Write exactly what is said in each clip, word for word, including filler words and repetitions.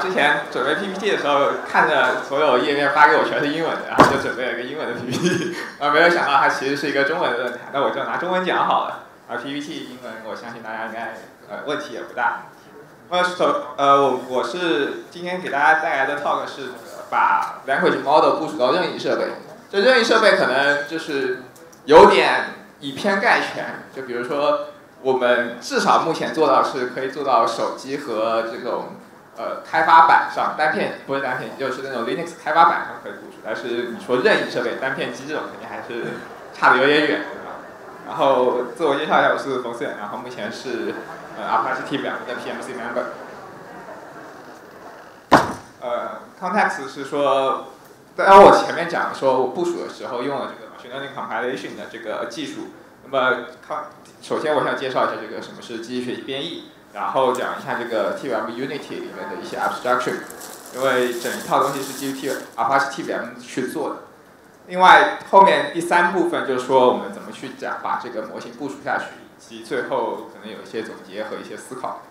之前准备 P P T 的时候，看着所有页面发给我全是英文的，然后就准备了一个英文的 P P T， 啊，没有想到它其实是一个中文的论坛，那我就拿中文讲好了。而 P P T 英文，我相信大家应该呃问题也不大。那首呃我我是今天给大家带来的 talk 是把 language model 部署到任意设备。这任意设备可能就是有点以偏概全，就比如说我们至少目前做到是可以做到手机和这种呃开发板上单片不是单片，就是那种 Linux 开发板上可以部署，但是你说任意设备单片机这种肯定还是差得有点远。然后自我介绍一下，我是冯思远，然后目前是呃 Apache T V M 的 P M C member。呃 ，context 是说，当然我前面讲说我部署的时候用了这个 machine learning compilation 的这个技术。那么，首先我想介绍一下这个什么是机器学习编译，然后讲一下这个 T V M Unity 里面的一些 abstraction， 因为整一套东西是基于 T Apache T V M 去做的。另外，后面第三部分就是说我们怎么去讲把这个模型部署下去，以及最后可能有一些总结和一些思考。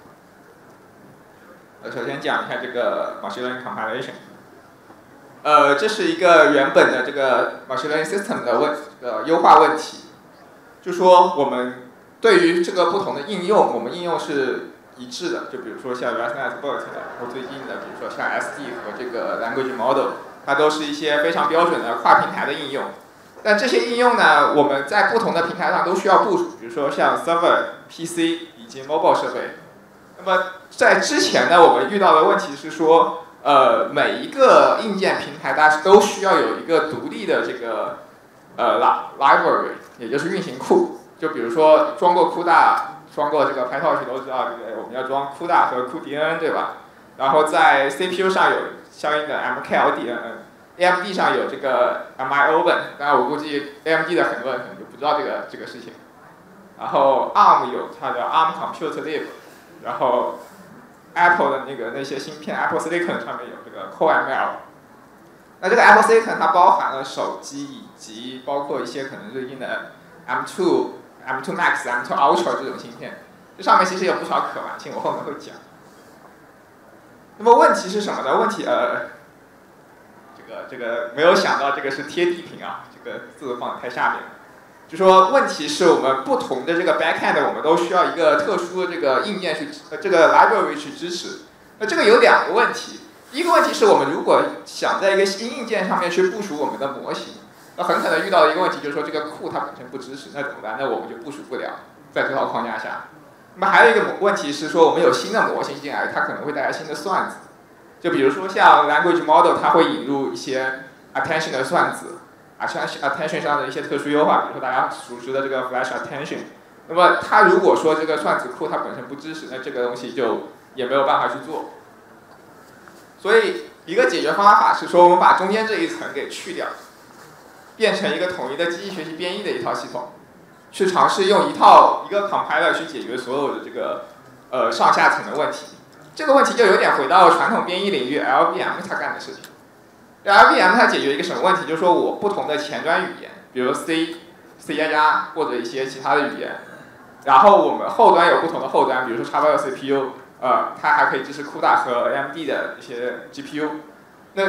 呃，首先讲一下这个 machine learning compilation。呃，这是一个原本的这个 machine learning system 的问呃优化问题，就说我们对于这个不同的应用，我们应用是一致的，就比如说像 ResNet Bot， 然后最近的，比如说像 S D 和这个 language model。它都是一些非常标准的跨平台的应用，但这些应用呢，我们在不同的平台上都需要部署，比如说像 server、P C 以及 mobile 设备。那么在之前呢，我们遇到的问题是说，呃，每一个硬件平台它都需要有一个独立的这个呃 library， 也就是运行库。就比如说装过 CUDA， 装过这个 PyTorch 都知道，这个我们要装 CUDA 和 cuDNN， 对吧？然后在 C P U 上有相应的 M K L D N N，A M D 上有这个 M I O 本，当然我估计 A M D 的很多人可能就不知道这个这个事情。然后 A R M 有它的 A R M Compute Lib， 然后 Apple 的那个那些芯片 Apple Silicon 上面有这个 Core M L。那这个 Apple Silicon 它包含了手机以及包括一些可能对应的 M 二、M 二 Max、M 二 Ultra 这种芯片，这上面其实有不少可玩性，我后面会讲。那么问题是什么呢？问题呃，这个这个没有想到这个是贴地屏啊，这个字放得太下面了。就说问题是我们不同的这个 backend， 我们都需要一个特殊的这个硬件去呃这个 library 去支持。那这个有两个问题，第一个问题是我们如果想在一个新硬件上面去部署我们的模型，那很可能遇到的一个问题就是说这个库它本身不支持，那怎么办？那我们就部署不了，在这套框架下。那么还有一个问题是说，我们有新的模型进来，它可能会带来新的算子。就比如说像 language model， 它会引入一些 attention 的算子，啊，像 attention 上的一些特殊优化，比如说大家熟知的这个 flash attention。那么它如果说这个算子库它本身不支持，那这个东西就也没有办法去做。所以一个解决方法是说，我们把中间这一层给去掉，变成一个统一的机器学习编译的一套系统。去尝试用一套一个 compiler 去解决所有的这个呃上下层的问题，这个问题就有点回到传统编译领域 L B M 它干的事情。L B M 它解决一个什么问题？就是说我不同的前端语言，比如 C、C 加加或者一些其他的语言，然后我们后端有不同的后端，比如说 X 八六 C P U， 呃，它还可以支持 CUDA 和 A M D 的一些 G P U。那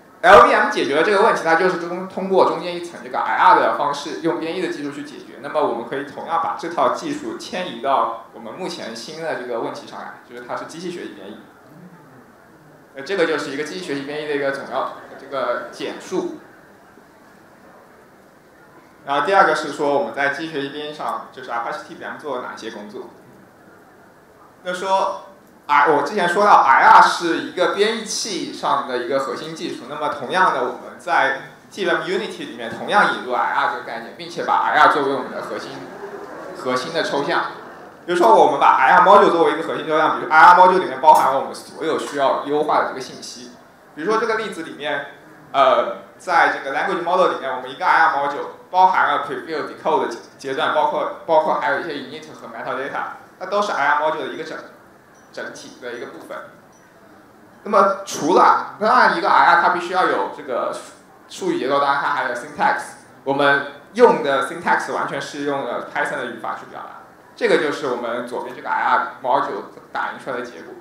L B M 解决了这个问题，它就是通通过中间一层这个 I R 的方式，用编译的技术去解决。那么我们可以同样把这套技术迁移到我们目前新的这个问题上来，就是它是机器学习编译。呃，这个就是一个机器学习编译的一个总要这个简述。然后第二个是说我们在机器学习编译上，就是 Apache T V M 做了哪些工作。就说。啊，我之前说到 I R 是一个编译器上的一个核心技术，那么同样的，我们在 T V M Unity 里面同样引入 I R 这个概念，并且把 I R 作为我们的核心核心的抽象。比如说，我们把 I R module 作为一个核心抽象，比如 I R module 里面包含了我们所有需要优化的这个信息。比如说这个例子里面，呃，在这个 language model 里面，我们一个 I R module 包含了 preview、decode 的阶段，包括包括还有一些 init 和 metadata， 它都是 I R module 的一个整。整体的一个部分。那么除了当然一个 I R 它必须要有这个术语结构，当然它还有 syntax。我们用的 syntax 完全是用了 Python 的语法去表达，这个就是我们左边这个 I R module 打印出来的结果。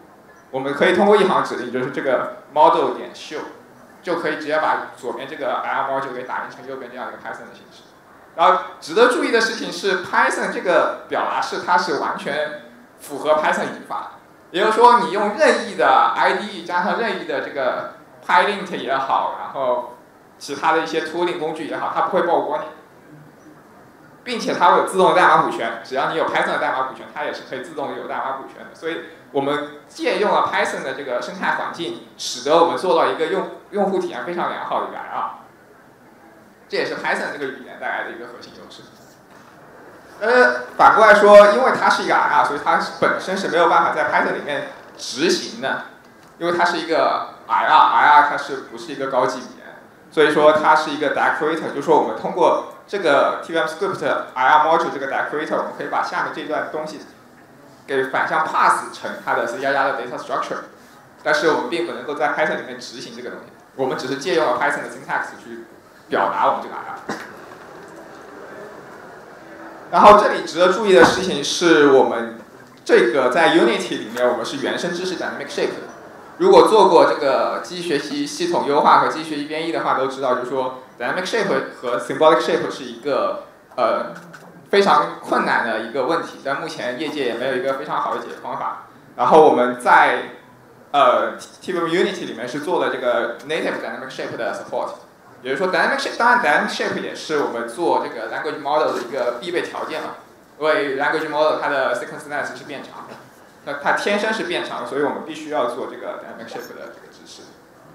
我们可以通过一行指令，就是这个 model 点 show， 就可以直接把左边这个 I R module 给打印成右边这样一个 Python 的形式。然后值得注意的事情是 ，Python 这个表达式它是完全符合 Python 语法的，也就是说，你用任意的 I D E 加上任意的这个 Pylint 也好，然后其他的一些 tooling 工具也好，它不会曝光你，并且它会有自动的代码补全，只要你有 Python 的代码补全，它也是可以自动有代码补全的。所以我们借用了 Python 的这个生态环境，使得我们做到一个用用户体验非常良好的一个 I R。这也是 Python 这个语言带来的一个核心优势。呃，反过来说，因为它是一个 I R， 所以它本身是没有办法在 Python 里面执行的，因为它是一个 I R，I R 它是不是一个高级语言，所以说它是一个 decorator， 就是说我们通过这个 T V M script I R module 这个 decorator， 我们可以把下面这段东西给反向 pass 成它的 C 加加的 data structure， 但是我们并不能够在 Python 里面执行这个东西，我们只是借用了 Python 的 syntax 去表达我们这个 I R。然后这里值得注意的事情是我们这个在 Unity 里面，我们是原生支持 Dynamic Shape 的。如果做过这个机器学习系统优化和机器学习编译的话，都知道，就是说 Dynamic Shape 和 Symbolic Shape 是一个呃非常困难的一个问题，但目前业界也没有一个非常好的解决方法。然后我们在呃 T V M Unity 里面是做了这个 Native Dynamic Shape 的 support。也就是说 ，dynamic shape 当然 dynamic shape 也是我们做这个 language model 的一个必备条件嘛。因为 language model 它的 sequence length 是变长的，那它天生是变长的，所以我们必须要做这个 dynamic shape 的这个支持。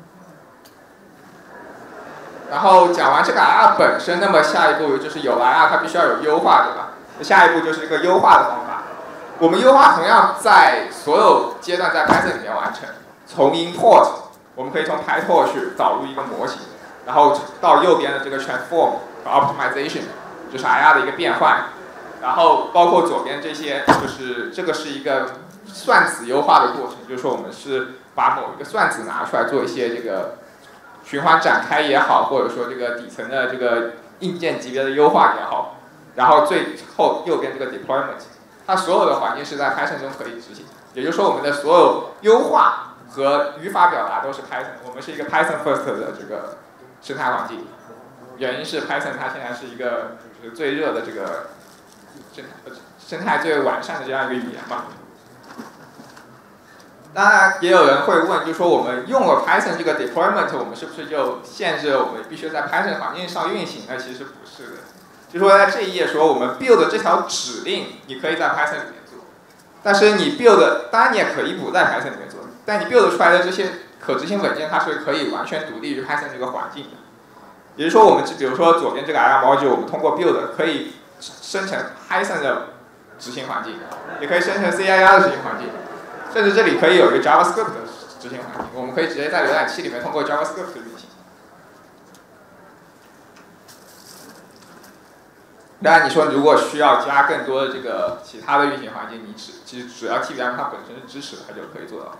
然后讲完这个 I R 本身，那么下一步就是有了 I R， 它必须要有优化，对吧？那下一步就是这个优化的方法。我们优化同样在所有阶段在 Python 里面完成，从 import 我们可以从 PyTorch 导入一个模型。然后到右边的这个 transform 和 optimization， 就是 I R 的一个变换，然后包括左边这些，就是这个是一个算子优化的过程，就是说我们是把某一个算子拿出来做一些这个循环展开也好，或者说这个底层的这个硬件级别的优化也好，然后最后右边这个 deployment， 它所有的环境是在 Python 中可以执行，也就是说我们的所有优化和语法表达都是 Python， 我们是一个 Python first 的这个生态环境，原因是 Python 它现在是一个就是最热的这个生生态最完善的这样一个语言嘛。当然也有人会问，就是说我们用了 Python 这个 deployment， 我们是不是就限制我们必须在 Python 环境上运行呢？其实不是的。就是说在这一页说，我们 build 这条指令，你可以在 Python 里面做，但是你 build， 当然你也可以不在 Python 里面做，但你 build 出来的这些可执行文件它是可以完全独立于 Python 这个环境的，也就是说，我们比如说左边这个 I R module， 我们通过 build 可以生成 Python 的执行环境，也可以生成 C I R 的执行环境，甚至这里可以有一个 JavaScript 的执行环境，我们可以直接在浏览器里面通过 JavaScript 运行。当然，你说如果需要加更多的这个其他的运行环境，你只其实只要 T V M 它本身是支持的，它就可以做到。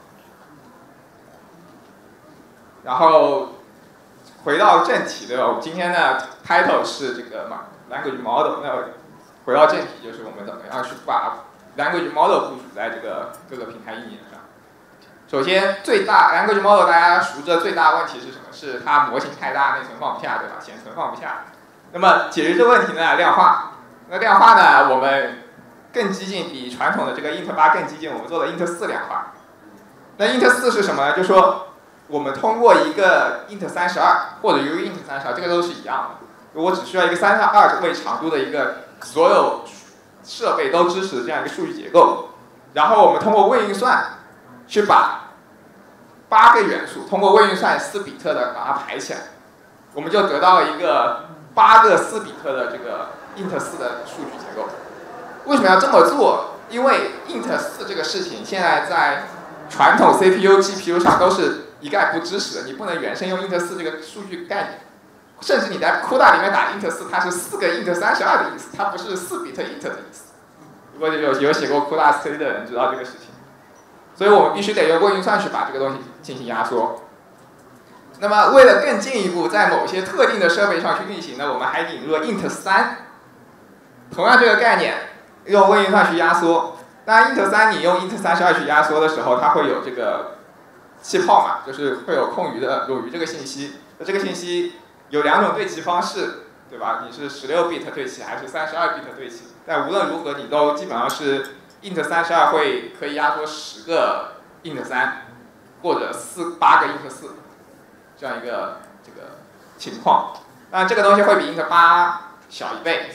然后回到正题的，我们今天的 title 是这个嘛 language model。那回到正题，就是我们怎么样去把 language model 部署在这个各个平台应用上。首先，最大 language model 大家熟知的最大问题是什么？是它模型太大，内存放不下，对吧？显存放不下。那么解决这个问题呢，量化。那量化呢，我们更激进，比传统的这个 int 八更激进，我们做了 int 四量化。那 int 四是什么呢？就是说我们通过一个 int 三十二或者 u int 三十二，这个都是一样的。我只需要一个三十二位长度的一个所有设备都支持的这样一个数据结构，然后我们通过位运算去把八个元素通过位运算四比特的把它排起来，我们就得到了一个八个四比特的这个 int 四的数据结构。为什么要这么做？因为 int 四这个事情现在在传统 C P U、G P U 上都是一概不支持的，你不能原生用 int 四这个数据概念，甚至你在 C U D A 里面打 int 四，它是四个 int 三十二的意思，它不是四 bit int 的意思。如果有有写过 C U D A C 的人知道这个事情，所以我们必须得用位运算去把这个东西进行压缩。那么为了更进一步在某些特定的设备上去运行呢，我们还引入了 int 三，同样这个概念用位运算去压缩。 当然 int 三你用 int 三十二去压缩的时候，它会有这个气泡嘛，就是会有空余的冗余这个信息。那这个信息有两种对齐方式，对吧？你是十六 bit 对齐还是三十二 bit 对齐？但无论如何，你都基本上是 int 三十二会可以压缩十个 int 三，或者四八个 int 四，这样一个这个情况。当然，这个东西会比 int 八小一倍，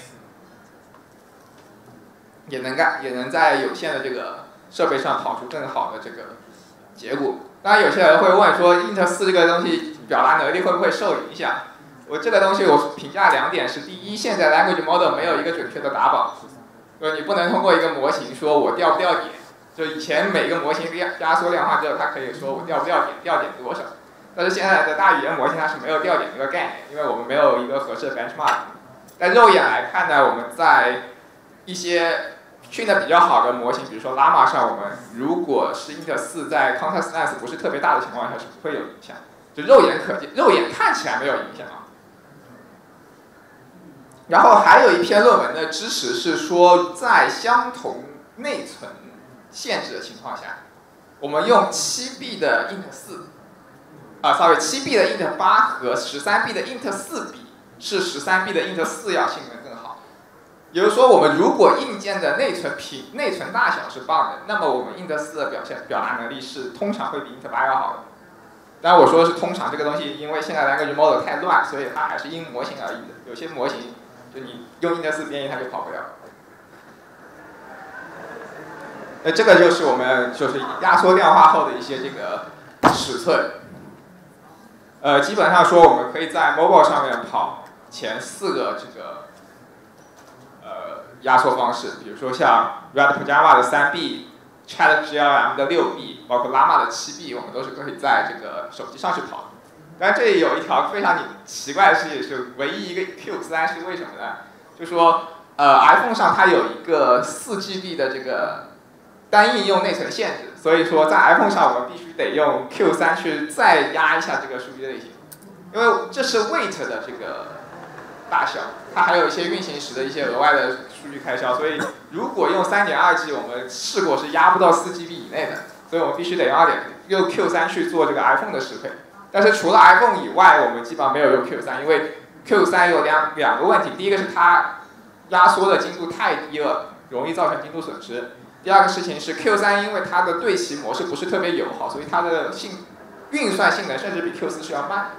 也能干，也能在有限的这个设备上跑出更好的这个结果。当然，有些人会问说 int 四这个东西表达能力会不会受影响？我这个东西我评价两点是：第一，现在 language model 没有一个准确的打榜，就是你不能通过一个模型说我调不调点。就以前每个模型压压缩量化之后，它可以说我调不调点，调点多少。但是现在的大语言模型它是没有调点这个概念，因为我们没有一个合适的 benchmark。但肉眼来看呢，我们在一些训的比较好的模型，比如说 llama 上，我们如果是 int 四在 context length 不是特别大的情况下是不会有影响，就肉眼可见，肉眼看起来没有影响啊。然后还有一篇论文的支持是说，在相同内存限制的情况下，我们用七 B 的 int 四，啊 ，sorry， 七 B 的 int 八和十三 B 的 int 四比，是十三 B 的 int 四要性能更好。也就是说，我们如果硬件的内存频内存大小是棒的，那么我们 int 四的表现表达能力是通常会比 int 八要好的。当然我说的是通常，这个东西因为现在 language model 太乱，所以它还是因模型而异的。有些模型就你用 int 四编译它就跑不了。那这个就是我们就是压缩量化后的一些这个尺寸。呃，基本上说我们可以在 mobile 上面跑前四个这个呃压缩方式，比如说像 RedPajama 的三 B、Chat G L M 的六 B， 包括 Llama 的七 B， 我们都是可以在这个手机上去跑的。但这里有一条非常奇怪的事情是，唯一一个 Q 三是为什么呢？就说呃 iPhone 上它有一个四 G B 的这个单应用内存限制，所以说在 iPhone 上我们必须得用 Q 三去再压一下这个数据类型，因为这是 weight 的这个大小，它还有一些运行时的一些额外的数据开销，所以如果用 三点二 G 我们试过是压不到四 G B 以内的，所以我们必须得用二点用 Q 三去做这个 iPhone 的适配。但是除了 iPhone 以外，我们基本上没有用 Q 三，因为 Q 三有两两个问题，第一个是它压缩的精度太低了，容易造成精度损失。第二个事情是 Q 三，因为它的对齐模式不是特别友好，所以它的性运算性能甚至比 Q 四是要慢。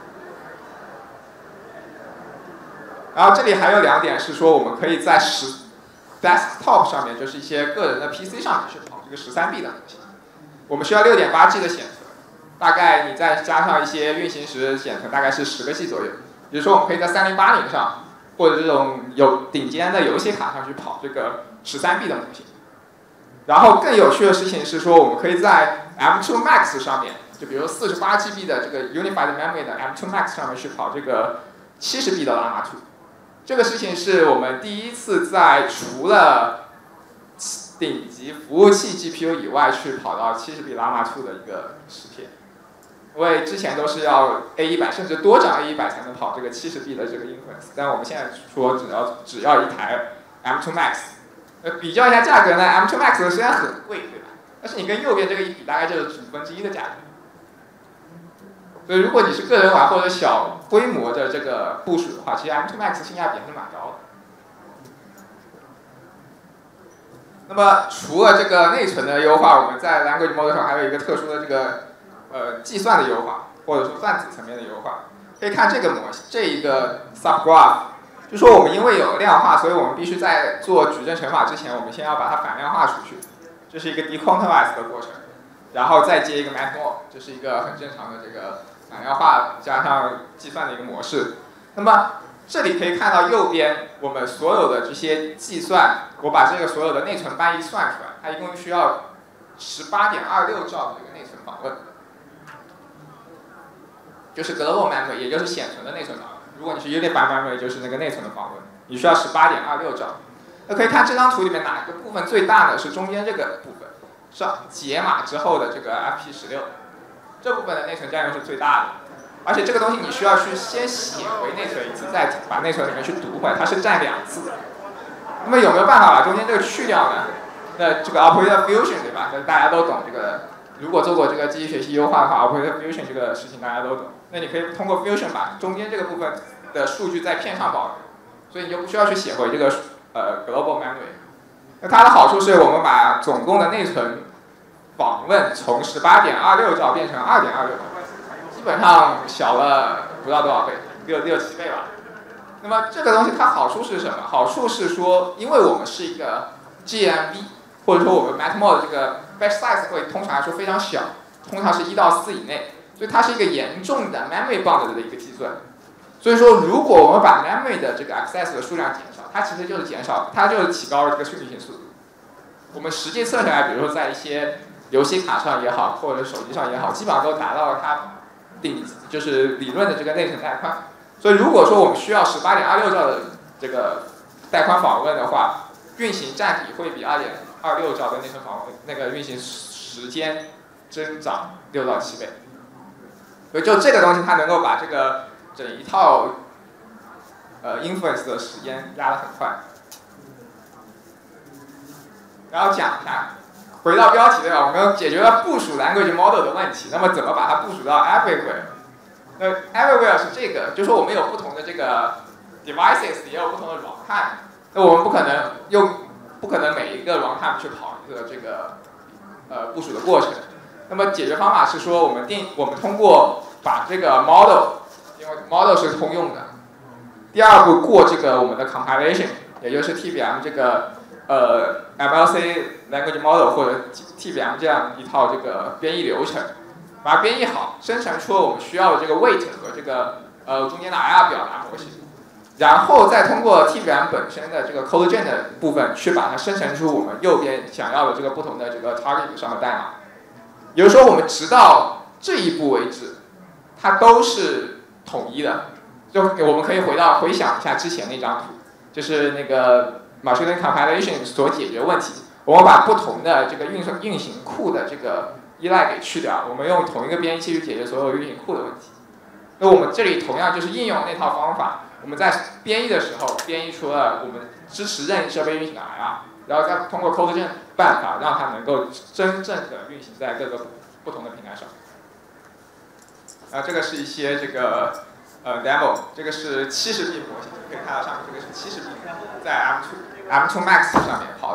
然后这里还有两点是说，我们可以在十 desktop 上面，就是一些个人的 P C 上面去跑这个十三 B 的模型。我们需要 六点八 G 的显存，大概你再加上一些运行时显存，大概是十个 G 左右。比如说我们可以在三零八零上，或者这种有顶尖的游戏卡上去跑这个十三 B 的模型。然后更有趣的事情是说，我们可以在 M 二 Max 上面，就比如四十八 G B 的这个 Unified Memory 的 M 二 Max 上面去跑这个七十 B 的 Llama 二。这个事情是我们第一次在除了顶级服务器 G P U 以外去跑到七十 B Llama 二的一个实现。因为之前都是要 A 一百 甚至多张 A 一百 才能跑这个七十 B 的这个 inference， 但我们现在说只要只要一台 M 二 Max。呃，比较一下价格呢 ，M 二 Max 虽然很贵，对吧？但是你跟右边这个一比，大概就是五分之一的价格。所以如果你是个人玩或者小规模的这个部署的话，其实 M 二 Max 性价比还是蛮高的。那么除了这个内存的优化，我们在 language model 上还有一个特殊的这个呃计算的优化，或者说泛子层面的优化。可以看这个模型，这一个 subgraph。就说我们因为有量化，所以我们必须在做矩阵乘法之前，我们先要把它反量化出去，这是一个 dequantize 的过程，然后再接一个 math-mod， 这是一个很正常的这个反量化加上计算的一个模式。那么这里可以看到右边我们所有的这些计算，我把这个所有的内存搬移算出来，它一共需要 十八点二六兆的这个内存访问，就是 global memory， 也就是显存的内存访问。如果你是 Unified Memory， 就是那个内存的访问，你需要 十八点二六兆。那可以看这张图里面哪个部分最大呢？是中间这个部分，是解码之后的这个 F P 十六， 这部分的内存占用是最大的。而且这个东西你需要去先写回内存一次，再把内存里面去读回来，它是占两次的。那么有没有办法把中间这个去掉呢？ 那这个 operator fusion 对吧？大家都懂这个。如果做过这个机器学习优化的话 ，operator fusion 这个事情大家都懂。那你可以通过 fusion 把中间这个部分的数据在片上保留，所以你就不需要去写回这个呃 global memory。那它的好处是我们把总共的内存访问从十八点二六兆变成二点二六兆，基本上小了不知道多少倍，六六七倍吧。那么这个东西它好处是什么？好处是说，因为我们是一个 G M B， 或者说我们 MathMod 这个 batch size 会通常来说非常小，通常是一到四以内，所以它是一个严重的 memory bound 的一个计算。所以说，如果我们把 memory 的这个 access 的数量减少，它其实就是减少，它就是提高了这个处理性速度。我们实际测下来，比如说在一些游戏卡上也好，或者手机上也好，基本上都达到了它顶就是理论的这个内存带宽。所以如果说我们需要十八点二六兆的这个带宽访问的话，运行占比会比二点二六兆的内存访问那个运行时间增长六到七倍。所以就这个东西，它能够把这个整一套呃 inference 的时间压得很快。然后讲一下，回到标题对吧？我们解决了部署 language model 的问题，那么怎么把它部署到 everywhere？ 那 everywhere 是这个，就是说我们有不同的这个 devices， 也有不同的 runtime。那我们不可能用不可能每一个 runtime 去跑一个这个呃部署的过程。那么解决方法是说，我们定我们通过把这个 model， 因为 model 是通用的。第二步过这个我们的 compilation， 也就是 T V M 这个呃 M L C language model 或者 T V M 这样一套这个编译流程，把它编译好，生成出我们需要的这个 weight 和这个呃中间的 I R 表达模型，然后再通过 T V M 本身的这个 code gen 的部分去把它生成出我们右边想要的这个不同的这个 target 上的代码。也就是说，我们直到这一步为止，它都是统一的。就我们可以回到回想一下之前那张图，就是那个 machine learning compilation 所解决问题。我们把不同的这个运算运行库的这个依赖给去掉，我们用同一个编译器去解决所有运行库的问题。那我们这里同样就是应用那套方法，我们在编译的时候编译出了我们支持任意设备运行的 I R， 然后再通过 code gen 办法让它能够真正的运行在各个不同的平台上。啊，这个是一些这个呃 demo， 这个是七十 B 模型，可以看到上面这个是七十 B， 在 M 二 M 二 Max 上面跑的。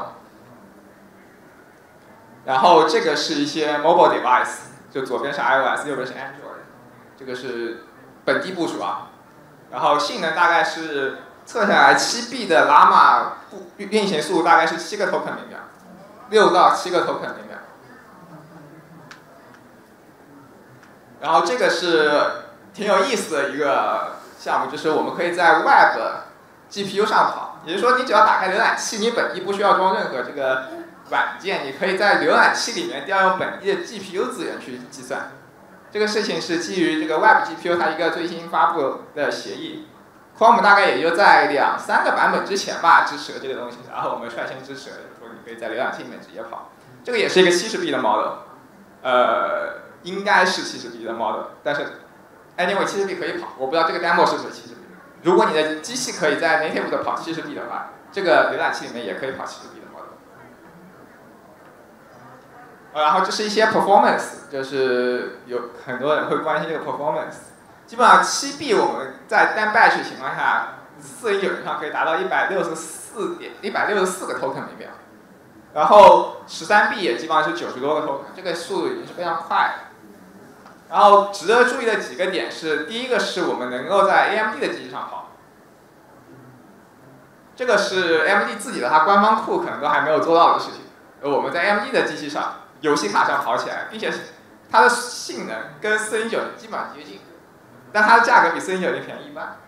然后这个是一些 mobile device， 就左边是 iOS， 右边是 Android， 这个是本地部署啊。然后性能大概是测下来七 B 的 Llama 运行速度大概是七个 token 每秒，六到七个 token 每秒。然后这个是挺有意思的一个项目，就是我们可以在 Web G P U 上跑，也就是说你只要打开浏览器，你本地不需要装任何这个软件，你可以在浏览器里面调用本地的 G P U 资源去计算。这个事情是基于这个 Web G P U 它一个最新发布的协议 ，Chrome 大概也就在两三个版本之前吧支持了这个东西，然后我们率先支持了，说你可以在浏览器里面直接跑。这个也是一个七十 B 的 model， 呃，应该是七十 B 的 model， 但是 anyway 七十 B 可以跑，我不知道这个 demo 是不是七十 B。如果你的机器可以在 native 的跑七十 B 的话，这个浏览器里面也可以跑七十 B 的 model。然后这是一些 performance， 就是有很多人会关心这个 performance。基本上七 B 我们在单 batch 情况下，四零九零上可以达到一百六十四点一百六十四个 token 每秒，然后十三 B 也基本上是九十多个 token， 这个速度已经是非常快了。然后值得注意的几个点是，第一个是我们能够在 A M D 的机器上跑，这个是 A M D 自己的它官方库可能都还没有做到的事情，而我们在 A M D 的机器上。游戏卡上跑起来，并且它的性能跟四零九零基本上接近，但它的价格比四零九零便宜一半。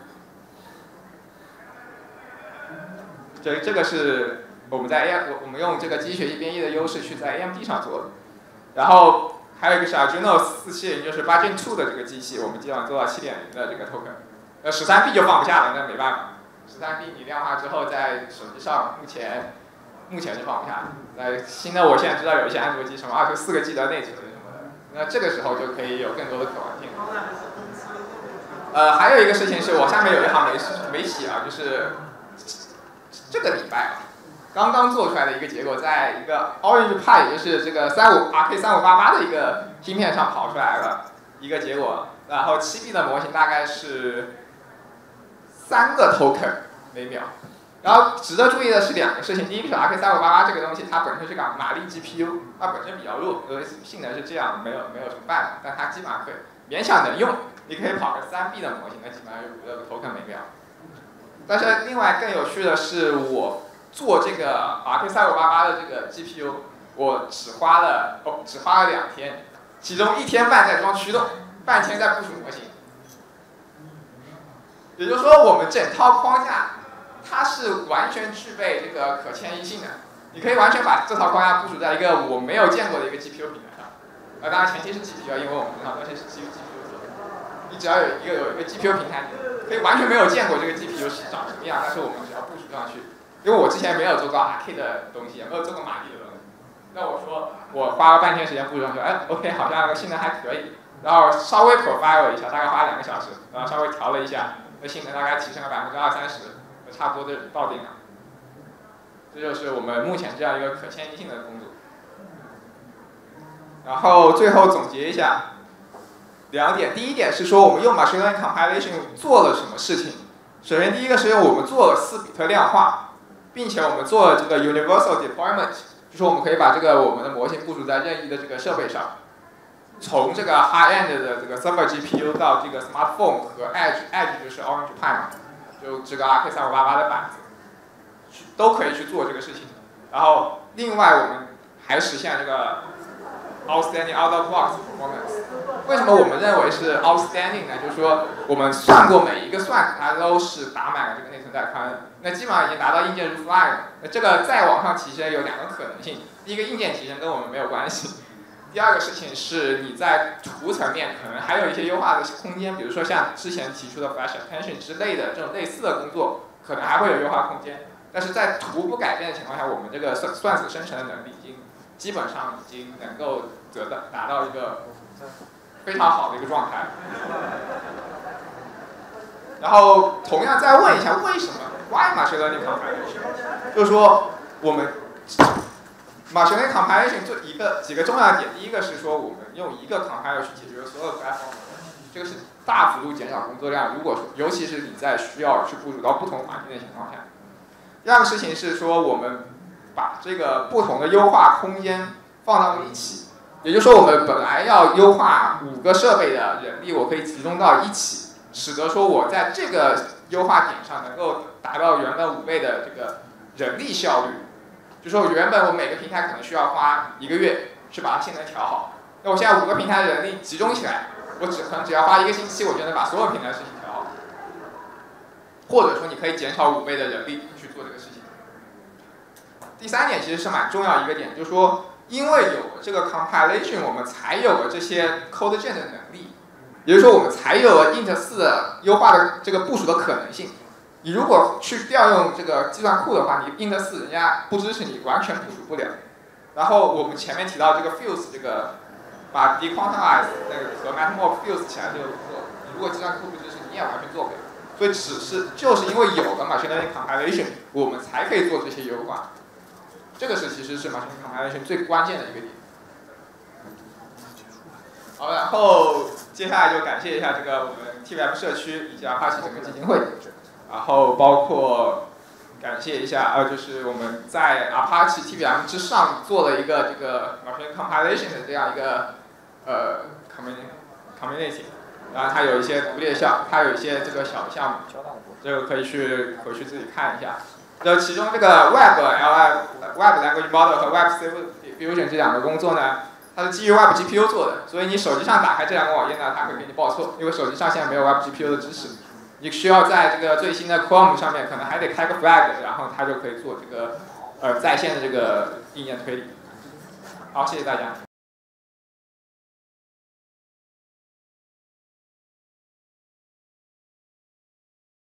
这这个是我们在 A 我们用这个机器学习编译的优势去在 A M D 上做的。然后还有一个是 Arduino 四七零，就是八 Gen 二的这个机器，我们基本上做到七点零的这个 token。呃，十三 B 就放不下了，那没办法。十三 B 你量化之后，在手机上目前。目前是放不下，呃，新的我现在知道有一些安卓机什么二十四个 G 的内存什么的，那这个时候就可以有更多的可玩性。呃，还有一个事情是我下面有一行没没写啊，就是这个礼拜啊， 刚刚做出来的一个结果，在一个 Orange Pi， 也就是这个三五 R K 三五八八的一个芯片上跑出来了一个结果。然后七 B 的模型大概是三个 token 每秒。然后值得注意的是两个事情，第一个是 R K 三五八八这个东西，它本身是个马力 G P U， 它本身比较弱，呃，性能是这样，没有没有什么办法，但它基本上可以勉强能用，你可以跑个三 B 的模型，那基本上有五六个 token 每秒。但是另外更有趣的是，我做这个 R K 三五八八的这个 G P U， 我只花了哦，只花了两天，其中一天半在装驱动，半天在部署模型。也就是说，我们整套框架它是完全具备这个可迁移性的，你可以完全把这套框架部署在一个我没有见过的一个 G P U 平台上。呃，当然前提是 G P U， 因为我们这套东西是基于 G P U 做的。你只要有一个有一个 G P U 平台，可以完全没有见过这个 G P U 是长什么样，但是我们只要部署上去。因为我之前没有做过 R K 的东西，也没有做过马力的东西。那我说我花了半天时间部署上去，哎 ，OK， 好像性能还可以。然后稍微 profile 一下，大概花两个小时，然后稍微调了一下，那性能大概提升了百分之二三十，差不多就到顶了。这就是我们目前这样一个可迁移性的工作。然后最后总结一下两点，第一点是说我们用 machine learning compilation 做了什么事情。首先第一个是我们做了四比特量化，并且我们做了这个 universal deployment， 就是我们可以把这个我们的模型部署在任意的这个设备上。从这个 high end 的这个 server G P U 到这个 smartphone 和 edge edge 就是 Orange Pi 嘛，就这个 R K 三五八八的板子，都可以去做这个事情。然后另外我们还实现这个 outstanding out of box performance。为什么我们认为是 outstanding 呢？就是说我们算过每一个算它都是打满了这个内存带宽，那基本上已经达到硬件如 fly 了。那这个再往上提升有两个可能性，第一个硬件提升跟我们没有关系。第二个事情是你在图层面可能还有一些优化的空间，比如说像之前提出的 flash attention 之类的这种类似的工作，可能还会有优化空间。但是在图不改变的情况下，我们这个算算子生成的能力已经基本上已经能够得到达到一个非常好的一个状态。然后同样再问一下，为什么 why machine learning compilation？ 就是说我们machine learning compilation 做一个几个重要的点，第一个是说我们用一个 compiler 去解决所有 platform， 这个是大幅度减少工作量。如果说尤其是你在需要去部署到不同环境的情况下，第二个事情是说我们把这个不同的优化空间放到一起，也就是说我们本来要优化五个设备的人力，我可以集中到一起，使得说我在这个优化点上能够达到原本五倍的这个人力效率。就说原本我每个平台可能需要花一个月去把它性能调好，那我现在五个平台的人力集中起来，我只可能只要花一个星期，我就能把所有平台的事情调好。或者说你可以减少五倍的人力去做这个事情。第三点其实是蛮重要一个点，就是说因为有了这个 compilation， 我们才有了这些 code gen 的能力，也就是说我们才有了 int 四的优化的这个部署的可能性。你如果去调用这个计算库的话，你 int 四人家不支持，你完全部署不了。然后我们前面提到这个 fuse 这个把 dequantize 那个和 mathmorph fuse 起来这个工作，你如果计算库不支持，你也完全做不了。所以只是就是因为有了 machine learning compilation， 我们才可以做这些优化。这个是其实是 machine learning compilation 最关键的一个点。好，然后接下来就感谢一下这个我们 T V M 社区以及 Apache 整个基金会。然后包括感谢一下，呃，就是我们在 Apache T V M 之上做了一个这个 machine compilation 的这样一个呃 community， 然后它有一些独立的项，它有一些这个小项目，这个可以去回去自己看一下。这其中这个 Web L M Web Language Model 和 Web Diffusion 这两个工作呢，它是基于 Web G P U 做的，所以你手机上打开这两个网页呢，它会给你报错，因为手机上现在没有 Web G P U 的支持。你需要在这个最新的 Chrome 上面可能还得开个 flag， 然后它就可以做这个呃在线的这个硬件推理。好，谢谢大家。